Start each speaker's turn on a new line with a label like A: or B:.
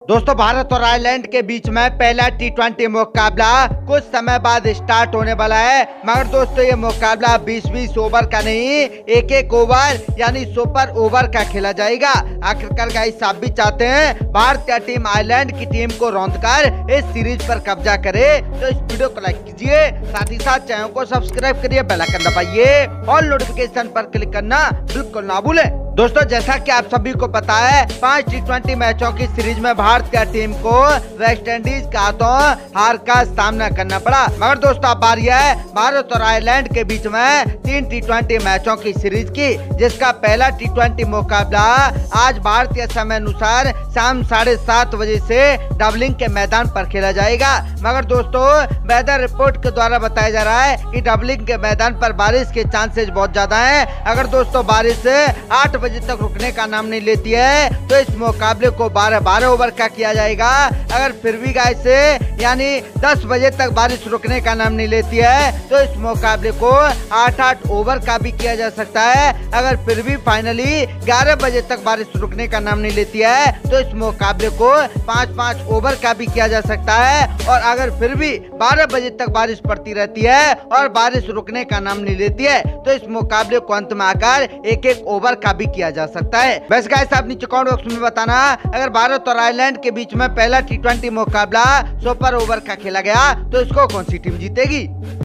A: दोस्तों भारत और आयरलैंड के बीच में पहला टी20 मुकाबला कुछ समय बाद स्टार्ट होने वाला है। मगर दोस्तों ये मुकाबला 20-20 ओवर का नहीं, एक ओवर यानी सुपर ओवर का खेला जाएगा। आखिरकार गाइस आप भी चाहते हैं भारतीय टीम आयरलैंड की टीम को रौंदकर इस सीरीज पर कब्जा करे तो इस वीडियो को लाइक कीजिए, साथ ही साथ चैनल को सब्सक्राइब करिए, बेल आइकन दबाइए और नोटिफिकेशन पर क्लिक करना बिल्कुल ना भूलें। दोस्तों जैसा कि आप सभी को पता है 5 टी20 मैचों की सीरीज में भारतीय टीम को वेस्ट इंडीज के हाथों हार का सामना करना पड़ा। मगर दोस्तों अब बारी है भारत और आयरलैंड के बीच में 3 टी20 मैचों की सीरीज की, जिसका पहला टी20 मुकाबला आज भारतीय समय अनुसार शाम 7:30 बजे से डबलिंग के मैदान पर खेला जाएगा। मगर दोस्तों वेदर रिपोर्ट के द्वारा बताया जा रहा है कि डबलिंग के मैदान पर बारिश के चांसेस बहुत ज्यादा है। अगर दोस्तों बारिश 8 बजे तक रुकने का नाम नहीं लेती है तो इस मुकाबले को 12-12 ओवर का किया जाएगा। अगर फिर भी गाइस यानी 10 बजे तक बारिश रुकने का नाम नहीं लेती है तो इस मुकाबले को 8-8 ओवर का भी किया जा सकता है। अगर फिर भी फाइनली 11 बजे तक बारिश रुकने का नाम नहीं लेती है तो इस मुकाबले को 5-5 ओवर का भी किया जा सकता है। और अगर फिर भी 12 बजे तक बारिश पड़ती रहती है और बारिश रुकने का नाम नहीं लेती है तो इस मुकाबले को अंत में आकर एक ओवर का भी किया जा सकता है। वैसे गाइस आप नीचे कमेंट बॉक्स में बताना अगर भारत और आयरलैंड के बीच में पहला टी20 मुकाबला सुपर ओवर का खेला गया तो इसको कौन सी टीम जीतेगी।